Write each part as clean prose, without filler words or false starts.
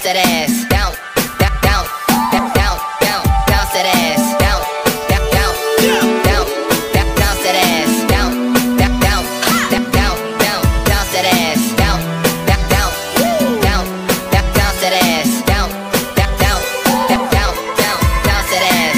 that ass. Down, down, down, down, down, down, bounce that ass. Down, down, down, down, down, bounce that ass. Down, down, down, down, down, down, bounce that ass. Down, down, down, down, down, bounce that ass. Down, down, down, down, down, down, bounce that ass.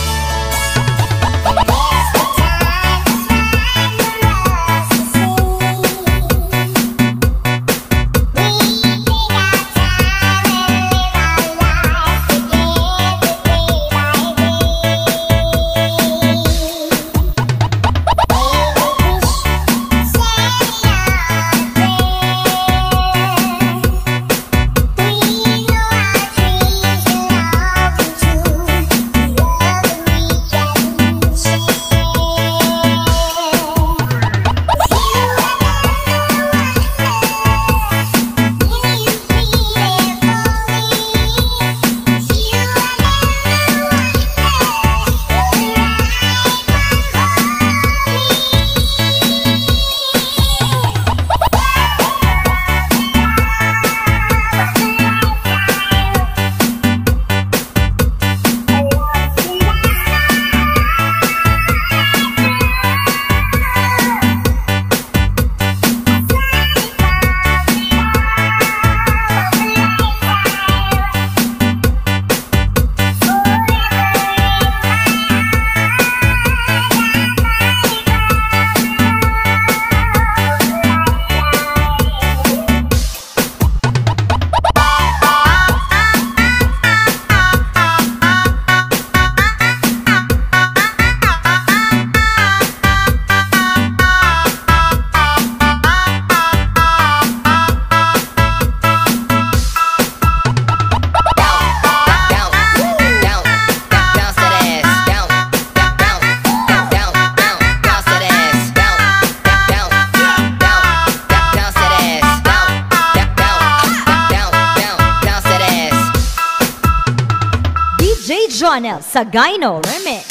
Jonel Sagaino Remix.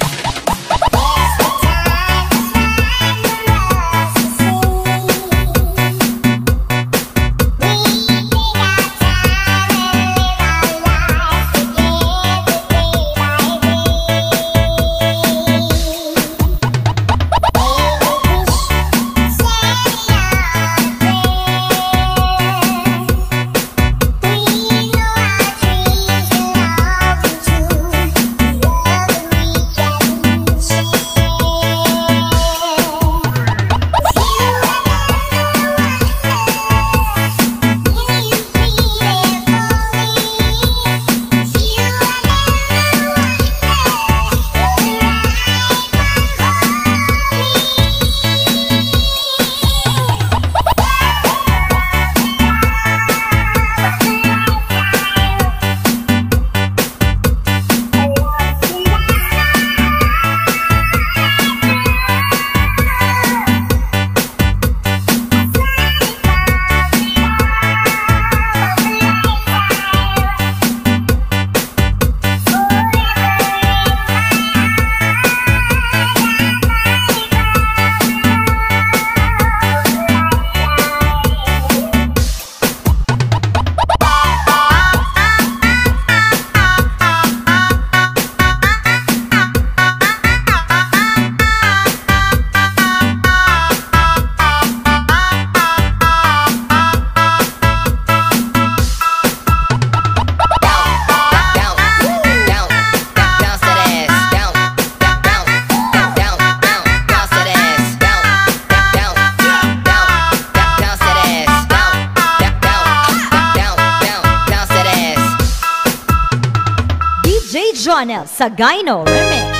Jonel Sagaino Remix.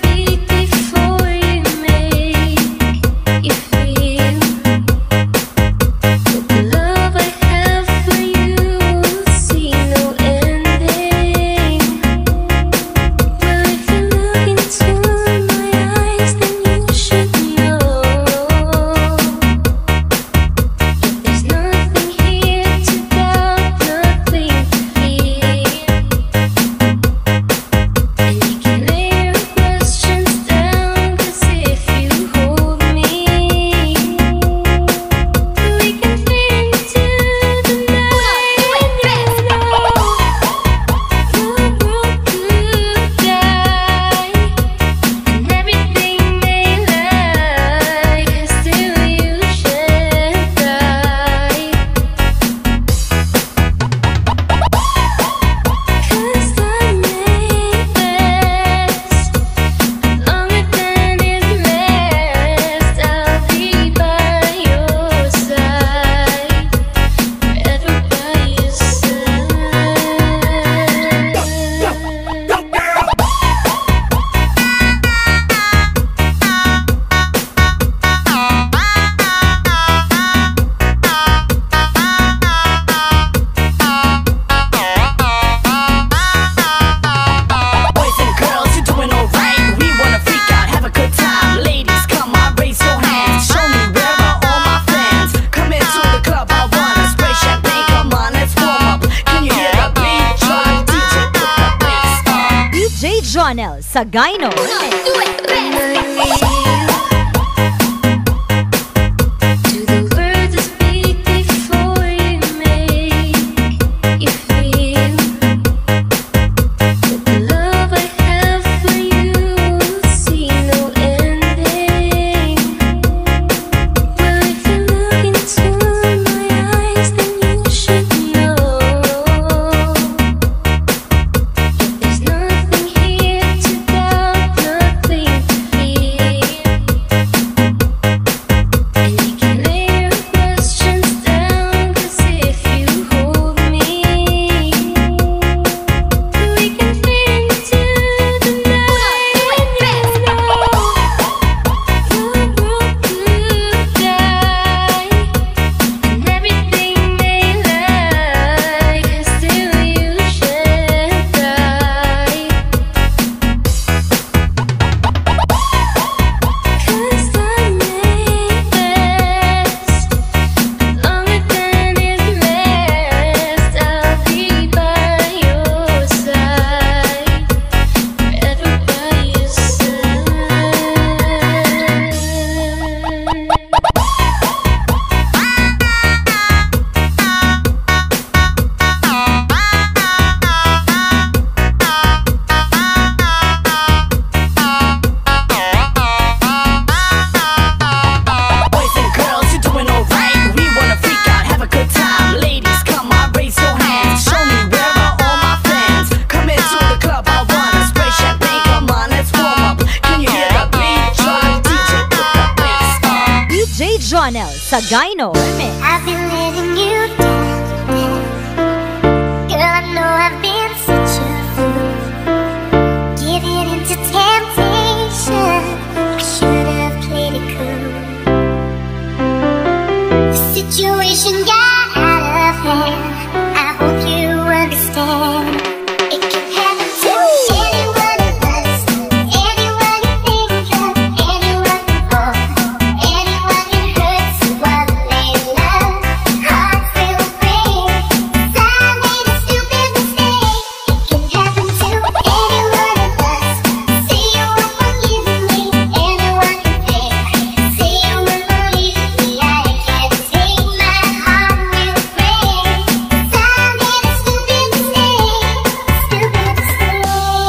Feel Jonel Sagaino Remix. Jonel Sagaino Remix. I've been letting you down. Girl, I know I've been such a fool, giving into temptation. I should have played it cool. The situation got out of hand. I hope you understand. It can happen to anyone of us, anyone you think of, anyone you want, anyone you hurt, someone they love. Hearts will break. I made a stupid mistake. It can happen to anyone of us. Say you won't forgive me, anyone you think. Say you won't believe me, I can't take my heart will break. I made a stupid mistake, stupid mistake.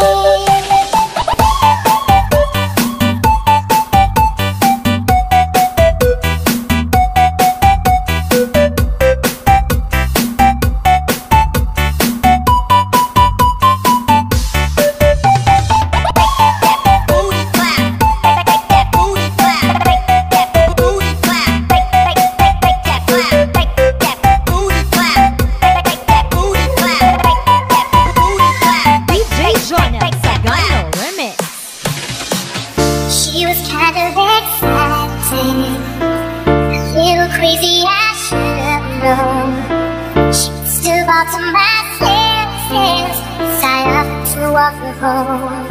Booty clap, booty clap, booty clap, that clap, booty clap, booty clap, booty clap. DJ Jonel Sagaino Remix. She was kind of exciting, a little crazy, I should have known. She still bought to my senses, sign up to walk her home.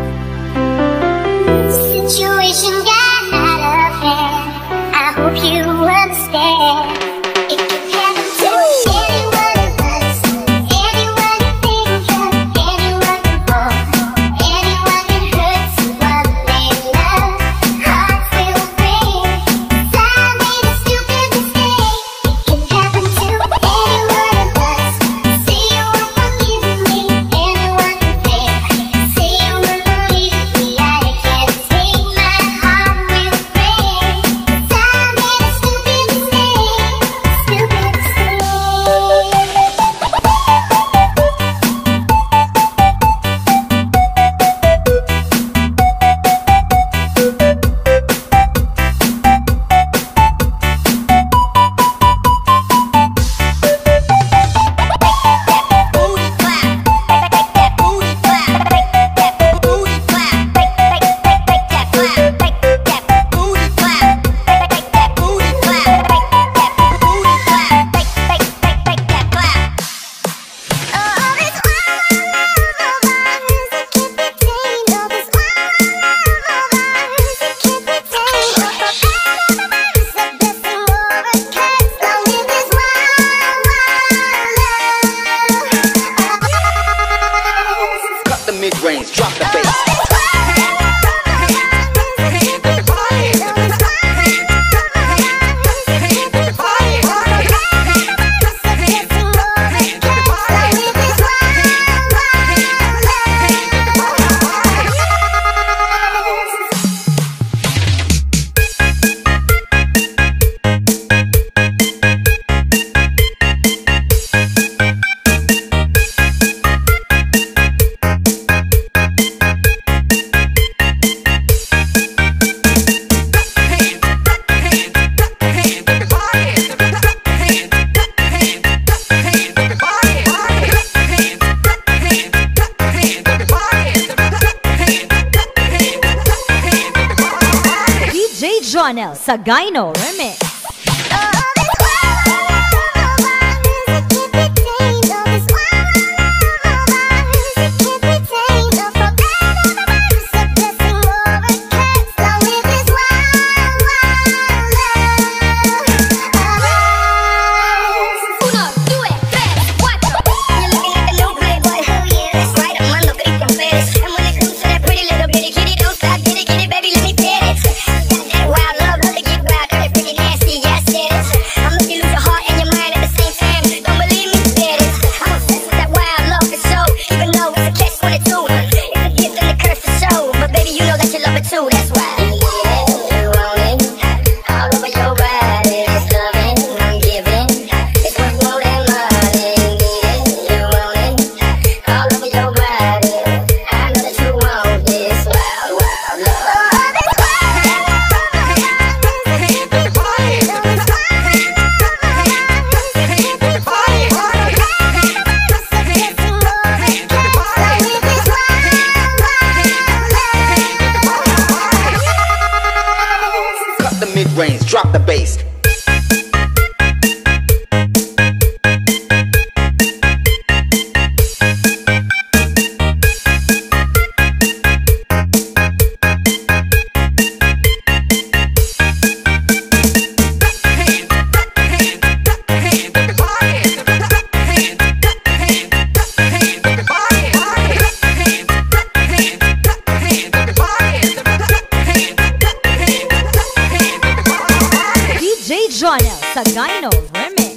The situation got out of hand. I hope you understand. It can happen to anyone of us, anyone you think of, anyone you want, anyone you hurt, someone they love. Hearts will break. I made a stupid mistake. It can happen to anyone of us. Say you won't forgive me, anyone you think. Say you won't Jonel Sagayno Remix. Mid-range, drop the bass. Jonel Sagayno Remix.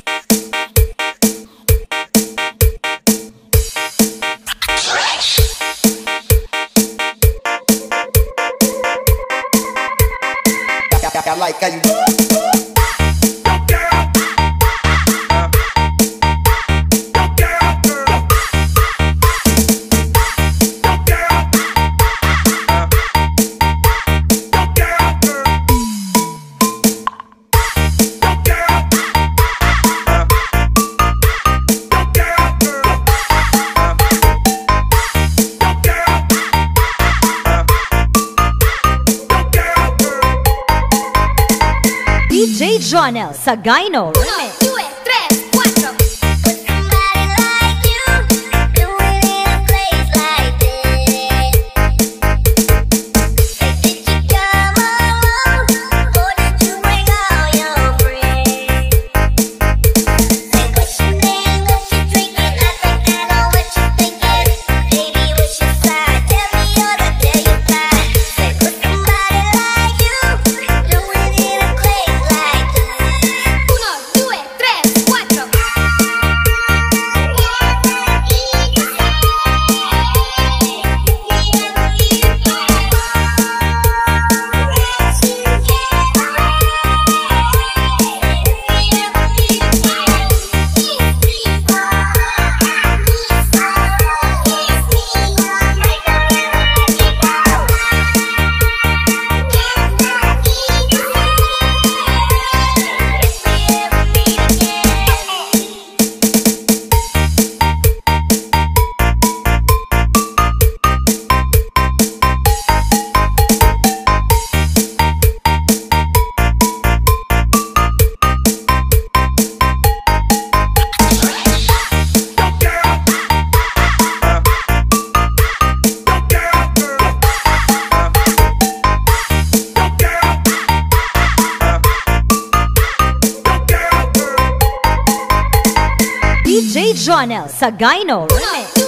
I like how you Jonel Sagayno Remix. Jonel Sagayno Remix.